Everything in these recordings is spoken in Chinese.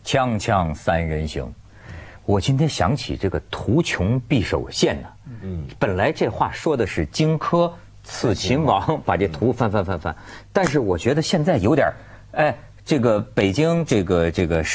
锵锵三人行，我今天想起这个图穷匕首现呢。本来这话说的是荆轲刺秦王，把这图翻，但是我觉得现在有点，这个北京这个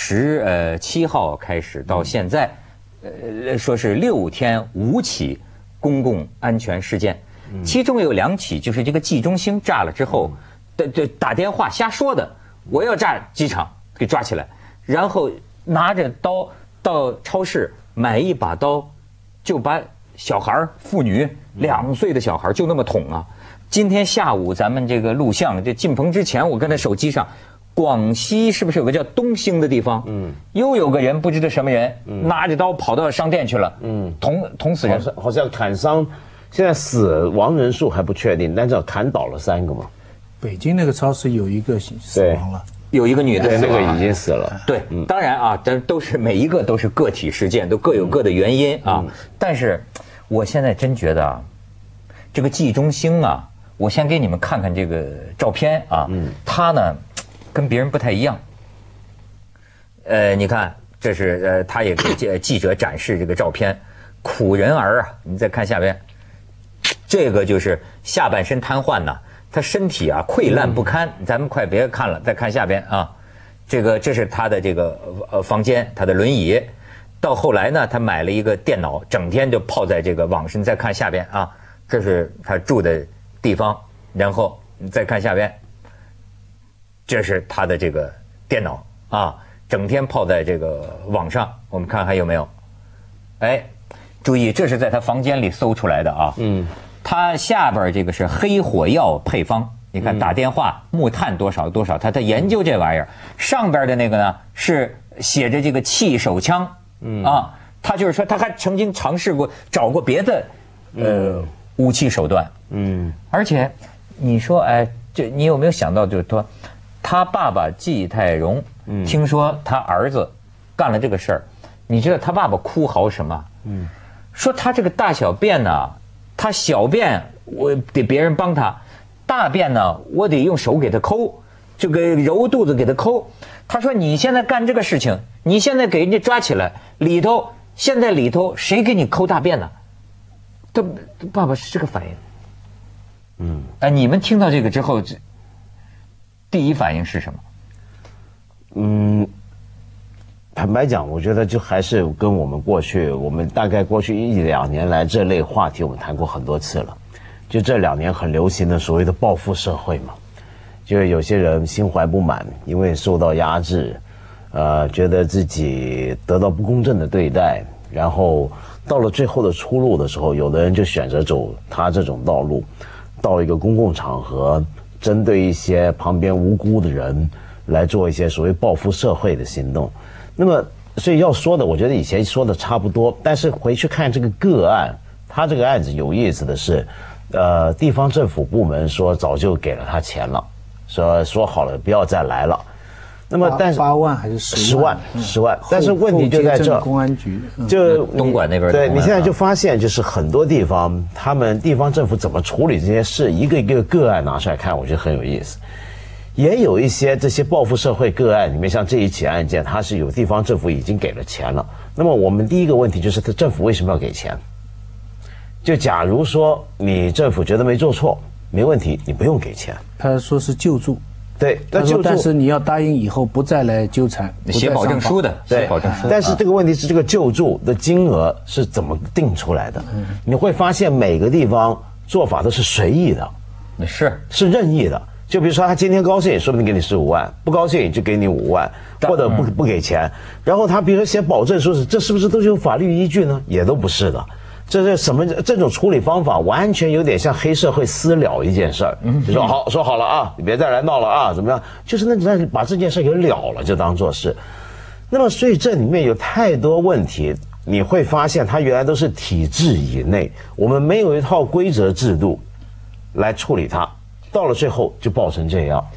17号开始到现在，说是6天5起公共安全事件，其中有2起就是这个冀中兴炸了之后，打电话瞎说的，我要炸机场，给抓起来，然后拿着刀到超市买一把刀，就把小孩妇女2岁的小孩就那么捅啊！今天下午咱们这个录像，这进棚之前，我跟他手机上，广西是不是有个叫东兴的地方？又有个人不知道什么人，拿着刀跑到商店去了，捅死人， 好像砍伤，现在死亡人数还不确定，但是砍倒了3个嘛。 北京那个超市有一个死亡了。 有一个女的， 对，那个已经死了。 对，当然啊，但都是每一个都是个体事件，都各有各的原因啊。但是，我现在真觉得啊，这个冀中兴啊，我先给你们看看这个照片啊，他呢跟别人不太一样。你看，这是他也给记者展示这个照片，苦人儿啊，你再看下边，这个就是下半身瘫痪呐。他身体啊溃烂不堪，咱们快别看了，再看下边啊，这是他的这个房间，他的轮椅。到后来呢，他买了一个电脑，整天就泡在这个网上。你再看下边啊，这是他住的地方，然后你再看下边，这是他的这个电脑啊，整天泡在这个网上。我们看还有没有？注意，这是在他房间里搜出来的啊。他下边这个是黑火药配方，你看打电话木炭多少，他研究这玩意儿。上边的那个呢是写着这个气手枪，他就是说他还曾经尝试过找过别的武器手段，而且你说这你有没有想到，就是说他爸爸季太荣，听说他儿子干了这个事儿，你知道他爸爸哭嚎什么？说他这个大小便呢。他小便我得别人帮他，大便呢我得用手给他抠，这个揉肚子给他抠。他说你现在干这个事情，你现在给人家抓起来，现在里头谁给你抠大便呢？他爸爸是这个反应。你们听到这个之后，第一反应是什么？ 坦白讲，我觉得就还是跟我们大概过去1、2年来这类话题我们谈过很多次了。就这2年很流行的所谓的报复社会嘛，就是有些人心怀不满，因为受到压制，觉得自己得到不公正的对待，然后到了最后的出路的时候，有的人就选择走他这种道路，到一个公共场合，针对一些旁边无辜的人来做一些所谓报复社会的行动。那么，所以要说的，我觉得以前说的差不多，但是回去看这个个案，他这个案子有意思的是，地方政府部门说早就给了他钱了，说好了不要再来了。那么，但是 8万还是10万 ？10万。但是问题就在这， 公安局就东莞那边。 对，你现在就发现，就是很多地方，他们地方政府怎么处理这些事，一个一个个案拿出来看，我觉得很有意思。也有一些这些报复社会个案里面，像这一起案件，它是有地方政府已经给了钱了。那么我们第一个问题就是，政府为什么要给钱？就假如说你政府觉得没做错，没问题，你不用给钱。 他说是救助， 对，那救助， 但是你要答应以后不再来纠缠， 写保证书的， 对，保证书。但是这个问题是，这个救助的金额是怎么定出来的？你会发现每个地方做法都是随意的，是任意的。就比如说他今天高兴，说不定给你15万，不高兴就给你5万，或者不给钱。然后他比如说写保证书，这是不是都是有法律依据呢？也都不是的。这是什么？这种处理方法完全有点像黑社会私了一件事儿，就说好了啊，你别再来闹了啊，怎么样？就是那把这件事给了了，就当做是。那么所以这里面有太多问题，你会发现它原来都是体制以内，我们没有一套规则制度来处理它。到了最后就爆成这样。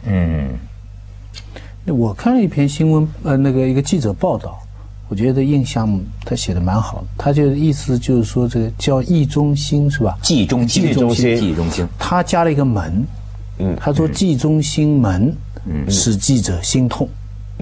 我看了一篇新闻，那个一个记者报道，我觉得印象他写的蛮好的。他就意思就是说，这个叫冀中兴是吧？ 冀中兴， 他加了一个门。他说冀中兴门，使记者心痛。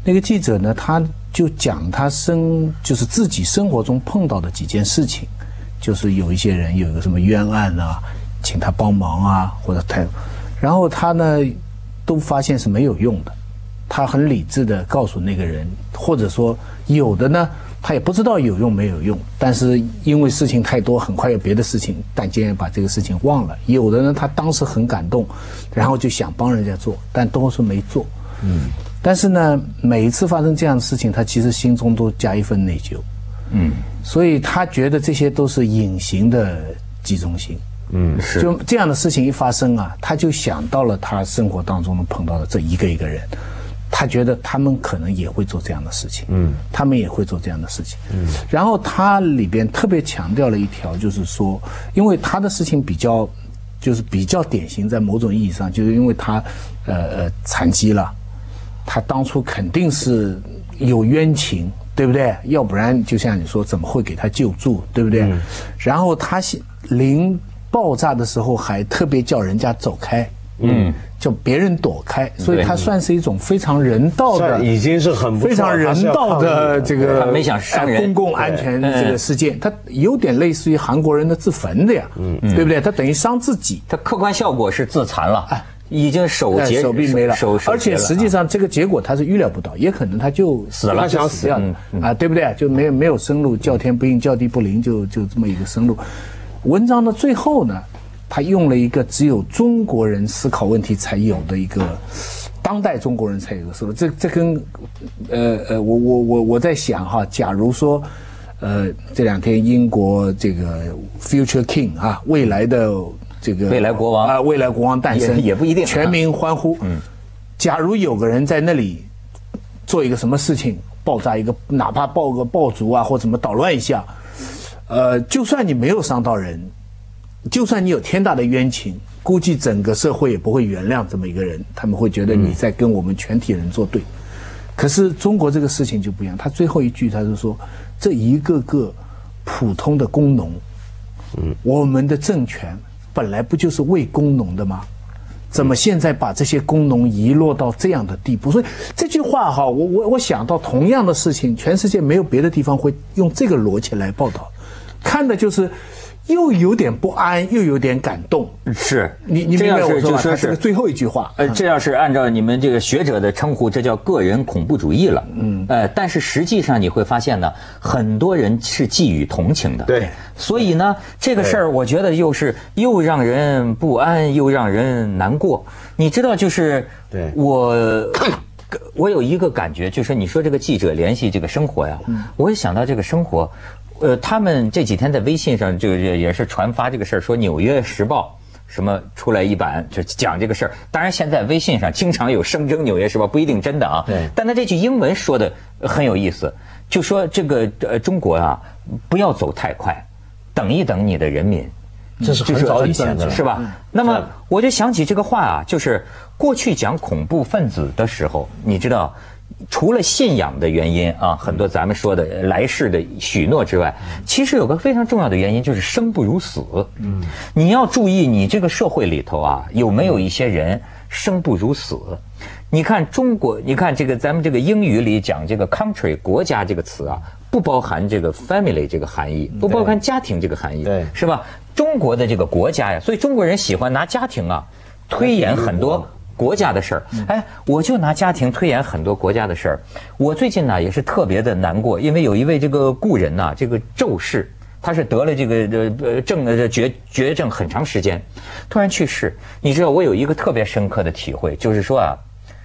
那个记者呢，他就讲他就是自己生活中碰到的几件事情，就是有一些人有一个什么冤案啊，请他帮忙啊，或者然后他呢都发现是没有用的，他很理智的告诉那个人，或者说有的呢他也不知道有用没有用，但是因为事情太多，很快有别的事情，但竟然把这个事情忘了。有的呢他当时很感动，然后就想帮人家做，但都是没做。但是呢每一次发生这样的事情，他其实心中都加一份内疚。所以他觉得这些都是隐形的集中心。 是。 就这样的事情一发生啊，他就想到了他生活当中碰到的这一个一个人，他觉得他们可能也会做这样的事情。他们也会做这样的事情。然后他里边特别强调了一条，就是说，因为他的事情比较典型，在某种意义上，就是因为他残疾了，他当初肯定是有冤情，对不对？要不然就像你说，怎么会给他救助，对不对？然后他临爆炸的时候还特别叫人家走开，叫别人躲开，所以他算是一种非常人道的， 已经是很非常人道的这个， 他没想伤人， 公共安全这个事件，他有点类似于韩国人的自焚的呀，对不对？他等于伤自己， 他客观效果是自残了，已经手臂没了，而且实际上这个结果他是预料不到，也可能他就死了， 他想死掉啊，对不对？就没有生路，叫天不应，叫地不灵，就这么一个生路。文章的最后呢，他用了一个只有中国人思考问题才有的一个，当代中国人才有的思路。这跟我在想哈，假如说这两天英国这个 Future King 啊，未来的这个未来国王啊，未来国王诞生也不一定， 全民欢呼。假如有个人在那里做一个什么事情，爆炸一个，哪怕爆个爆竹啊，或怎么捣乱一下，就算你没有伤到人，就算你有天大的冤情，估计整个社会也不会原谅这么一个人，他们会觉得你在跟我们全体人作对。可是中国这个事情就不一样，他最后一句他就说，这一个个普通的工农，我们的政权本来不就是为工农的吗？怎么现在把这些工农遗落到这样的地步？所以这句话哈，我想到同样的事情，全世界没有别的地方会用这个逻辑来报道，看的就是又有点不安，又有点感动。 是你明白我说吧？他这个最后一句话， 这要是按照你们这个学者的称呼，这叫个人恐怖主义了。但是实际上你会发现呢，很多人是寄予同情的。 对， 所以呢，这个事儿我觉得又让人不安，又让人难过。你知道，就是对我有一个感觉，就是你说这个记者联系这个生活呀，我也想到这个生活。他们这几天在微信上就也是传发这个事儿，说《纽约时报》什么出来一版就讲这个事儿。当然，现在微信上经常有声称《纽约时报》不一定真的啊。 对。 但他这句英文说的很有意思，就说这个中国啊，不要走太快，等一等你的人民。 这是很早以前的了， 是吧？那么我就想起这个话啊，就是过去讲恐怖分子的时候，你知道。除了信仰的原因啊，很多咱们说的来世的许诺之外，其实有个非常重要的原因，就是生不如死。你要注意，你这个社会里头啊，有没有一些人生不如死？你看中国，你看这个咱们这个英语里讲这个 country 国家这个词啊，不包含这个 family 这个含义，不包含家庭这个含义， 对， 是吧？中国的这个国家呀，所以中国人喜欢拿家庭啊推演很多。国家的事儿，我就拿家庭推演很多国家的事儿。我最近呢也是特别的难过，因为有一位这个故人呐，这个周氏，他是得了这个绝症很长时间，突然去世。你知道我有一个特别深刻的体会，就是说啊，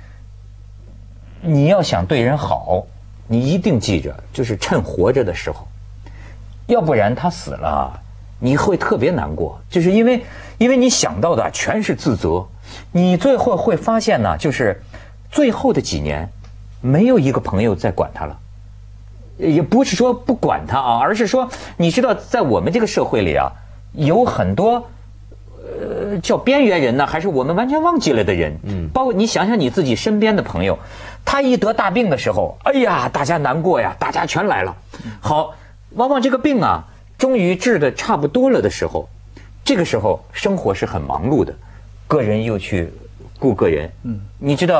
你要想对人好，你一定记着，就是趁活着的时候，要不然他死了，你会特别难过，就是因为你想到的全是自责。你最后会发现呢，就是最后的几年，没有一个朋友在管他了，也不是说不管他啊，而是说，你知道，在我们这个社会里啊，有很多叫边缘人呢，还是我们完全忘记了的人。包括你想想你自己身边的朋友，他一得大病的时候，哎呀，大家难过呀，大家全来了。好，往往这个病啊，终于治得差不多了的时候，这个时候生活是很忙碌的。个人又去顾个人，你知道，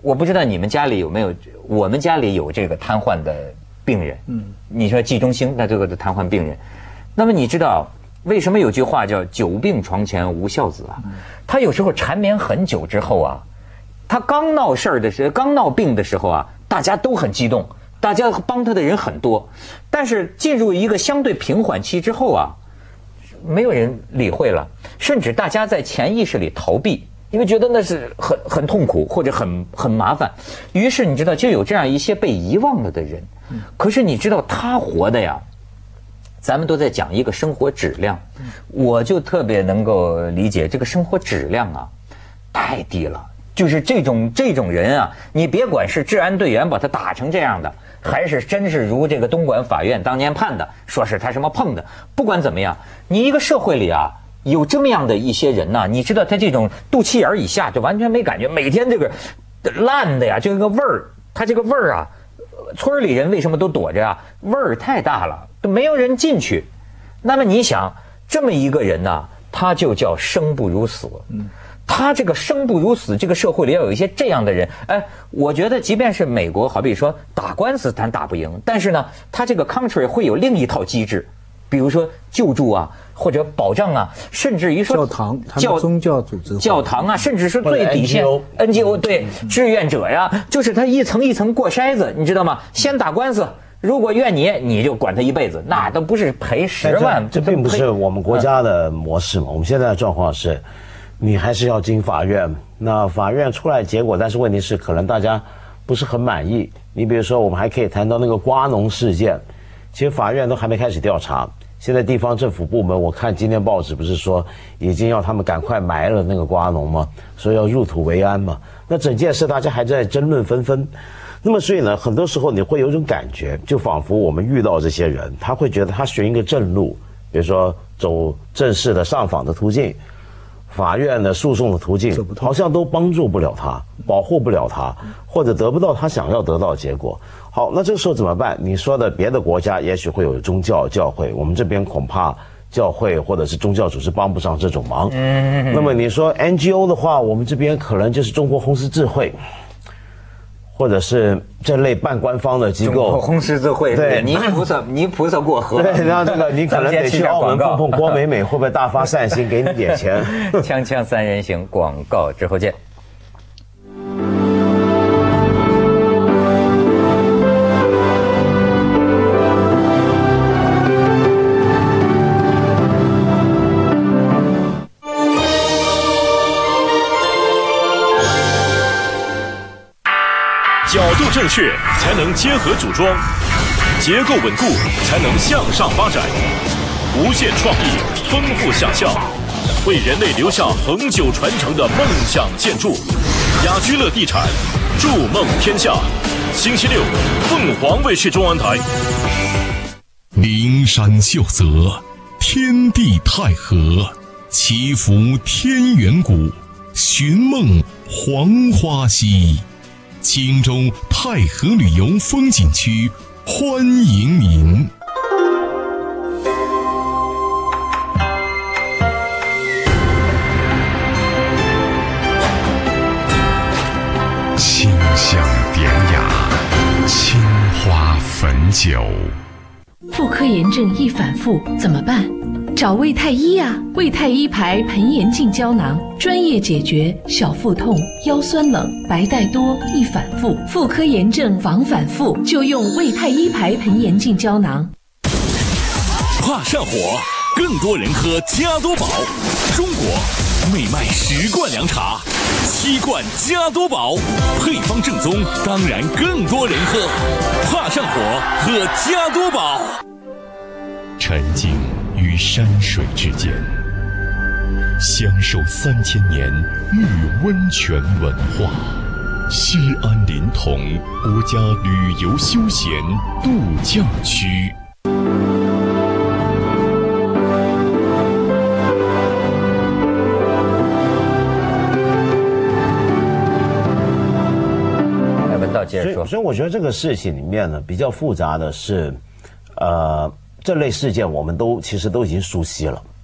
我不知道你们家里有没有，我们家里有这个瘫痪的病人。你说季中兴，那这个瘫痪病人，那么你知道为什么有句话叫久病床前无孝子啊？他有时候缠绵很久之后啊，他刚闹事儿的时候，刚闹病的时候啊，大家都很激动，大家帮他的人很多，但是进入一个相对平缓期之后啊，没有人理会了，甚至大家在潜意识里逃避。因为觉得那是很痛苦或者很麻烦，于是你知道就有这样一些被遗忘了的人。可是你知道他活的呀，咱们都在讲一个生活质量，我就特别能够理解这个生活质量啊，太低了。就是这种人啊，你别管是治安队员把他打成这样的，还是真是如这个东莞法院当年判的，说是他什么碰的，不管怎么样，你一个社会里啊。有这么样的一些人呢，你知道他这种肚脐眼以下就完全没感觉，每天这个烂的呀，这个味儿，他这个味儿啊，村里人为什么都躲着啊？味儿太大了，都没有人进去。那么你想，这么一个人呢，他就叫生不如死。他这个生不如死，这个社会里要有一些这样的人。哎，我觉得即便是美国，好比说打官司咱打不赢，但是呢，他这个 country 会有另一套机制。比如说救助啊，或者保障啊，甚至于说教堂、宗教组织、 教堂啊，甚至是最底线 NGO 对志愿者呀，就是他一层一层过筛子，你知道吗？先打官司，如果怨你就管他一辈子，那都不是赔10万。 这并不是我们国家的模式嘛。我们现在的状况是，你还是要经法院，那法院出来结果，但是问题是可能大家不是很满意。你比如说，我们还可以谈到那个瓜农事件，其实法院都还没开始调查。现在地方政府部门，我看今天报纸不是说已经要他们赶快埋了那个瓜农吗？说要入土为安嘛。那整件事大家还在争论纷纷。那么所以呢，很多时候你会有一种感觉，就仿佛我们遇到这些人，他会觉得他选一个正路，比如说走正式的上访的途径，法院的诉讼的途径，好像都帮助不了他，保护不了他，或者得不到他想要得到的结果。好，那这个时候怎么办？你说的别的国家也许会有宗教教会，我们这边恐怕教会或者是宗教组织帮不上这种忙。那么你说 NGO 的话，我们这边可能就是中国红十字会，或者是这类半官方的机构。中国红十字会，对，泥菩萨过河。 对，然后这个你可能得去澳门碰碰郭美美，会不会大发善心给你点钱？ 锵锵三人行，广告之后见。 角度正确才能结合组装，结构稳固才能向上发展，无限创意，丰富想象，为人类留下恒久传承的梦想建筑。雅居乐地产，筑梦天下。星期六，凤凰卫视中文台。 灵山秀泽，天地太和，祈福天元谷，寻梦黄花溪。荆州太和旅游风景区欢迎您。清香典雅，青花汾酒。 妇科炎症易反复怎么办？找胃太医呀！胃太医牌盆炎净胶囊，专业解决小腹痛、腰酸冷、白带多、易反复。妇科炎症防反复，就用胃太医牌盆炎净胶囊。 怕上火，更多人喝加多宝。中国每卖10罐凉茶，7罐加多宝，配方正宗，当然更多人喝。怕上火，喝加多宝。 沉静于山水之间，享受3000年玉温泉文化。西安临潼国家旅游休闲度假区。 来，文道接着说。 所以我觉得这个事情里面呢，比较复杂的是，这类事件我们其实都已经熟悉了，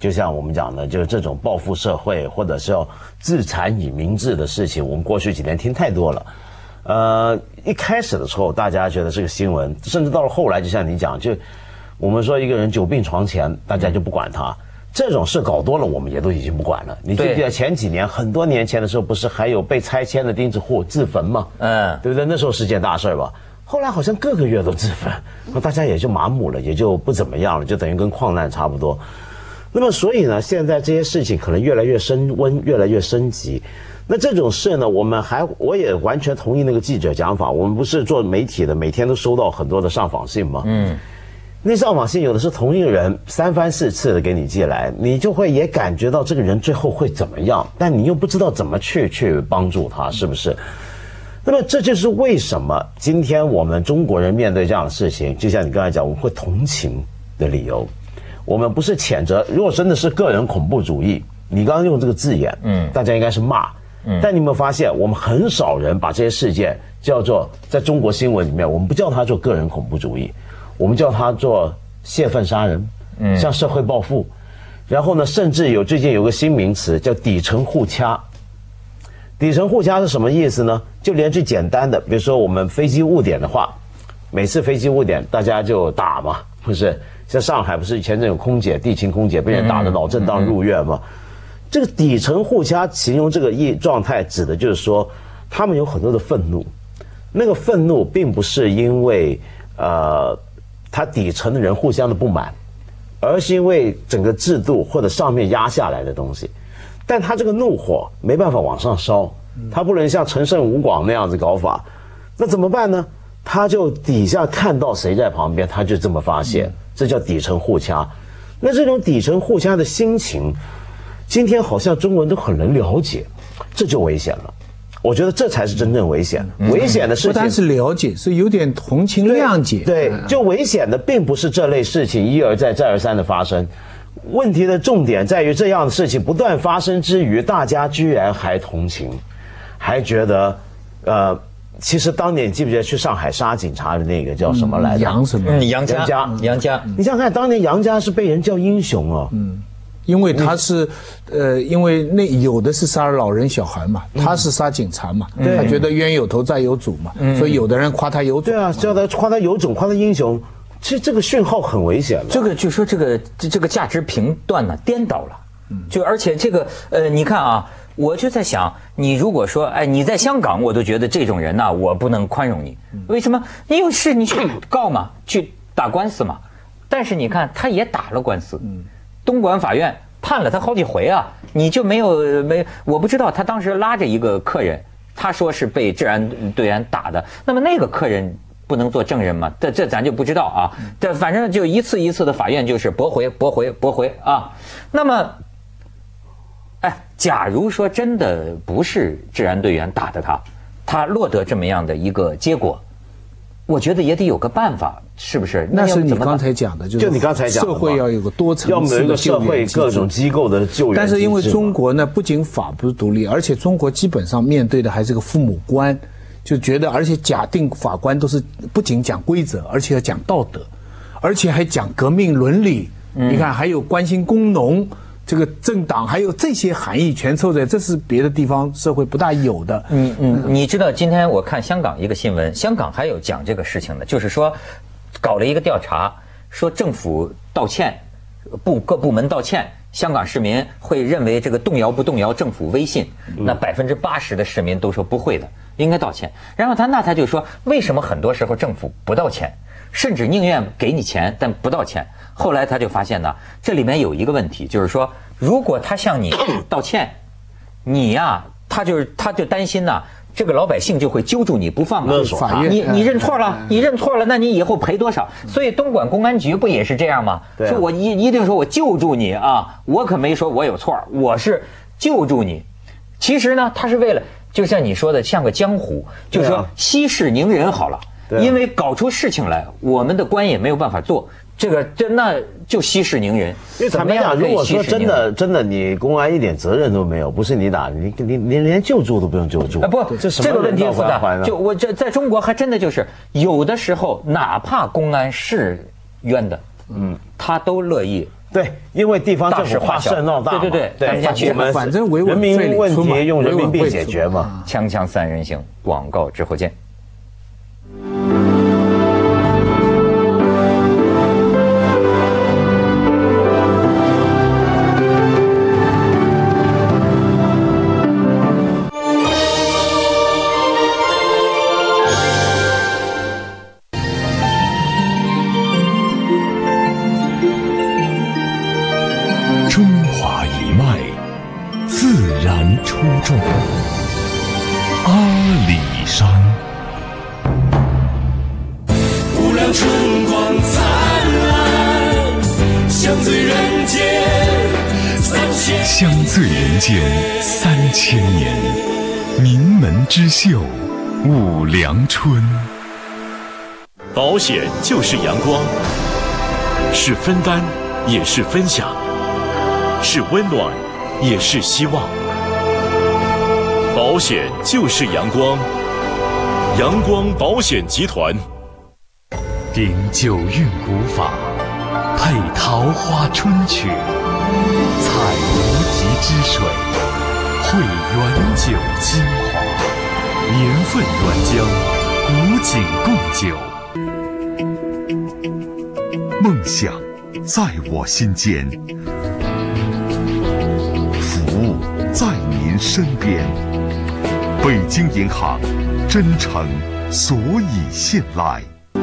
就像我们讲的，就是这种报复社会或者是要自残以明志的事情，我们过去几年听太多了。一开始的时候，大家觉得这个新闻，甚至到了后来，就像你讲，就我们说一个人久病床前，大家就不管他。这种事搞多了，我们也都已经不管了。你记不记得前几年，很多年前的时候，不是还有被拆迁的钉子户自焚吗？对不对？那时候是件大事吧。后来好像各个月都自焚，那大家也就麻木了，也就不怎么样了，就等于跟矿难差不多。那么所以呢，现在这些事情可能越来越升温，越来越升级。那这种事呢，我也完全同意那个记者讲法。我们不是做媒体的，每天都收到很多的上访信吗？那上访信有的是同一个人3番4次的给你寄来，你就会也感觉到这个人最后会怎么样，但你又不知道怎么去帮助他，是不是？那么这就是为什么今天我们中国人面对这样的事情，就像你刚才讲，我们会同情的理由。我们不是谴责，如果真的是个人恐怖主义，你刚刚用这个字眼，大家应该是骂。但你有没有发现，我们很少人把这些事件叫做，在中国新闻里面，我们不叫它做个人恐怖主义，我们叫它做泄愤杀人，像社会报复。然后呢，甚至最近有个新名词叫底层互掐。底层互掐是什么意思呢？就连最简单的，比如说我们飞机误点的话，每次飞机误点大家就打嘛，不是？像上海不是前阵有空姐，地勤空姐被人打得脑震荡入院吗？这个底层互掐形容这个状态，指的就是说，他们有很多的愤怒，那个愤怒并不是因为他底层的人互相的不满，而是因为整个制度或者上面压下来的东西。但他这个怒火没办法往上烧，他不能像陈胜吴广那样子搞法，那怎么办呢？他就底下看到谁在旁边，他就这么发泄，这叫底层互掐。那这种底层互掐的心情，今天好像中国人都很能了解，这就危险了。我觉得这才是真正危险。危险的事情不单是了解，是有点同情谅解。 对，就危险的并不是这类事情一而再再而三的发生。问题的重点在于这样的事情不断发生之余，大家居然还同情，还觉得其实当年你记不记得去上海杀警察的那个叫什么来着？ 杨什么？ 杨家。 你想想看，当年杨家是被人叫英雄哦。 因为他是，因为那有的是杀老人小孩嘛，他是杀警察嘛，他觉得冤有头债有主嘛，所以有的人夸他有种。 对啊，叫他夸他有种，夸他英雄。其实这个讯号很危险了。 这个就说这个价值评断呢颠倒了，就而且这个你看啊，我就在想，你如果说你在香港，我都觉得这种人呢，我不能宽容你。为什么？你有事你去告嘛，去打官司嘛。但是你看，他也打了官司，东莞法院判了他好几回啊，你就没我不知道他当时拉着一个客人，他说是被治安队员打的，那么那个客人不能做证人吗？这咱就不知道啊。这反正就一次一次的法院就是驳回啊。那么，假如说真的不是治安队员打的他落得这么样的一个结果，我觉得也得有个办法，是不是？ 那是你刚才讲的，就你刚才讲的， 社会要有个多层次的要么有一个社会各种机构的救援。 但是因为中国呢，不仅法不独立，而且中国基本上面对的还是个父母官。就觉得，而且假定法官都是不仅讲规则，而且要讲道德，而且还讲革命伦理。你看，还有关心工农，这个政党，还有这些含义全凑在，这是别的地方社会不大有的。 你知道今天我看香港一个新闻，香港还有讲这个事情的，就是说搞了一个调查，说政府道歉，各部门道歉。香港市民会认为这个动摇不动摇政府威信，那80%的市民都说不会的，应该道歉。然后他就说，为什么很多时候政府不道歉，甚至宁愿给你钱但不道歉？后来他就发现呢，这里面有一个问题，就是说，如果他向你道歉，你呀，他就担心呢。这个老百姓就会揪住你不放了，你认错了，那你以后赔多少？所以东莞公安局不也是这样吗？说我一定说我救助你啊，我可没说我有错，我是救助你。其实呢，他是为了，就像你说的，像个江湖，就是说息事宁人好了。因为搞出事情来，我们的官也没有办法做。那就息事宁人。 因为坦白讲，如果说真的你公安一点责任都没有，不是你打，你连救助都不用救助。 这个问题复杂。就我在中国还真的就是有的时候，哪怕公安是冤的，他都乐意对，因为地方政府怕事闹大， 对， 反正维人稳民问题用人民币解决嘛。 锵锵三人行，广告之后见。 中华一脉，自然出众。阿里山， 无量春光灿烂，香醉人间3000， 香醉人间3000年，名门之秀，五粮春。 保险就是阳光，是分担，也是分享。是温暖，也是希望。保险就是阳光，阳光保险集团。 秉九韵古法，配桃花春曲，采无极之水，汇原酒精华，年份原浆，古井贡酒。梦想在我心间，在您身边，北京银行，真诚所以信赖。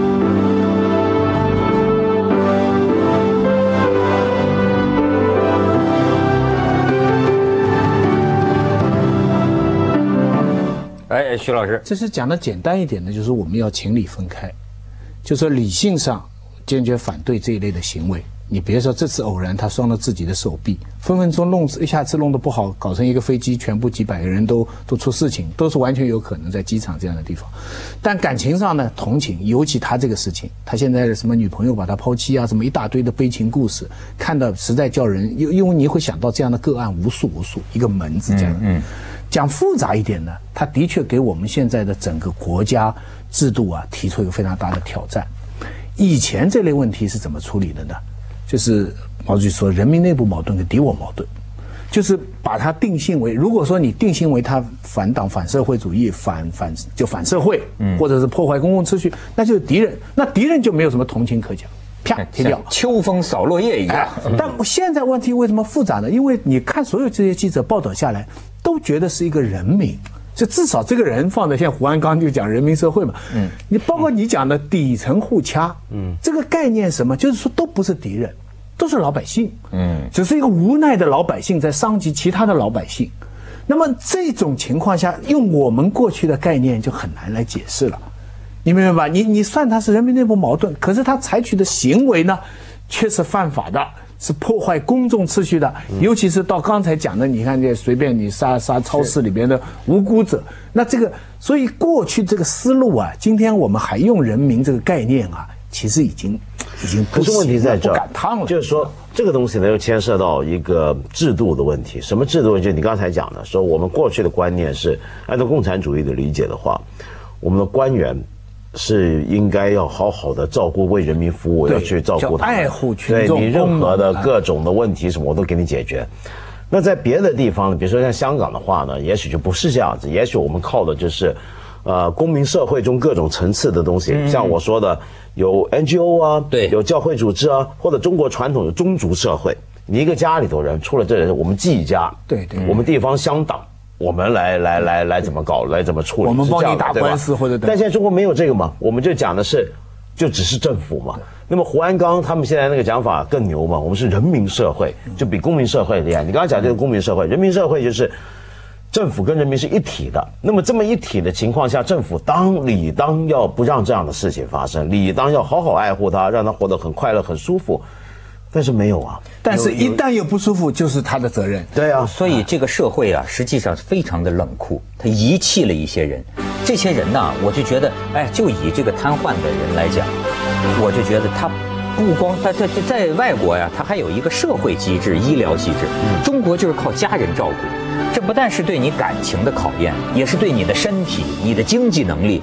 哎，徐老师， 这是讲的简单一点的，就是我们要情理分开，就说理性上坚决反对这一类的行为。你别说这次偶然他伤了自己的手臂，分分钟一下子弄得不好，搞成一个飞机全部几百个人都出事情，都是完全有可能在机场这样的地方。但感情上呢，同情，尤其他这个事情，他现在的什么女朋友把他抛弃啊，什么一大堆的悲情故事，看到实在叫人，因为你会想到这样的个案无数，一个门字这样。讲复杂一点呢，他的确给我们现在的整个国家制度啊提出一个非常大的挑战。以前这类问题是怎么处理的呢？就是毛主席说，人民内部矛盾跟敌我矛盾，就是把它定性为，如果说你定性为他反党、反社会主义、反社会，或者是破坏公共秩序，那就是敌人，那敌人就没有什么同情可讲，啪踢掉， 秋风扫落叶一样。 但现在问题为什么复杂呢？因为你看所有这些记者报道下来，都觉得是一个人民。就至少这个人放在像胡鞍钢就讲人民社会嘛，你包括你讲的底层互掐，这个概念什么，就是说都不是敌人，都是老百姓，只是一个无奈的老百姓在伤及其他的老百姓。那么这种情况下，用我们过去的概念就很难来解释了，你明白吧？你算它是人民内部矛盾，可是他采取的行为呢，却是犯法的。是破坏公众秩序的，尤其是到刚才讲的，你看这随便你杀超市里边的无辜者，那这个，所以过去这个思路啊，今天我们还用人民这个概念啊，其实已经不是问题在这儿， 不赶趟了。 就是说这个东西呢，又牵涉到一个制度的问题。什么制度？就你刚才讲的，说我们过去的观念是按照共产主义的理解的话，我们的官员是应该要好好的照顾，为人民服务，要去照顾他们， 爱护群众， 对你任何的各种的问题什么，我都给你解决。那在别的地方，比如说像香港的话呢，也许就不是这样子，也许我们靠的就是，公民社会中各种层次的东西，像我说的有 NGO 啊，对，有教会组织啊，或者中国传统的宗族社会，你一个家里头人出了这人，我们纪家，对，我们地方乡党。我们来怎么搞，来怎么处理？ 我们帮你打官司或者…… 但现在中国没有这个嘛，我们就讲的是，就只是政府嘛。那么胡鞍钢他们现在那个讲法更牛嘛，我们是人民社会，就比公民社会厉害。你刚刚讲这个公民社会，人民社会就是政府跟人民是一体的。那么这么一体的情况下，政府理当要不让这样的事情发生，理当要好好爱护他，让他活得很快乐、很舒服。但是没有啊， 但是一旦有不舒服，就是他的责任。 对啊， 所以这个社会啊，实际上非常的冷酷，他遗弃了一些人。这些人呢，我就觉得，哎，就以这个瘫痪的人来讲，我就觉得他不光他在外国呀，他还有一个社会机制、医疗机制。中国就是靠家人照顾，这不但是对你感情的考验，也是对你的身体、你的经济能力。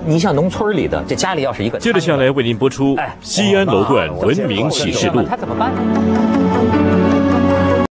你像农村里的，这家里要是一个， 接着下来为您播出《西安楼冠文明启示录》。 他怎么办？